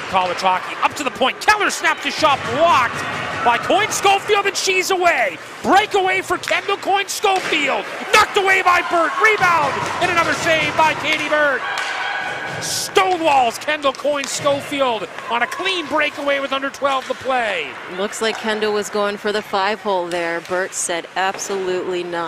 college hockey. Up to the point. Keller snaps his shot, blocked by Coyne Schofield, and she's away. Breakaway for Kendall Coyne Schofield. Knocked away by Burt. Rebound, and another save by Katie Burt. Stonewalls Kendall Coyne Schofield on a clean breakaway with under 12 to play. Looks like Kendall was going for the 5-hole there. Burt said absolutely not.